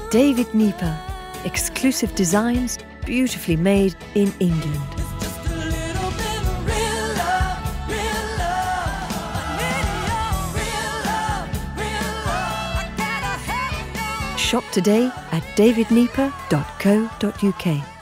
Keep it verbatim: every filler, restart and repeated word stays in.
David Nieper. Exclusive designs, beautifully made in England. Shop today at david nieper dot co dot U K.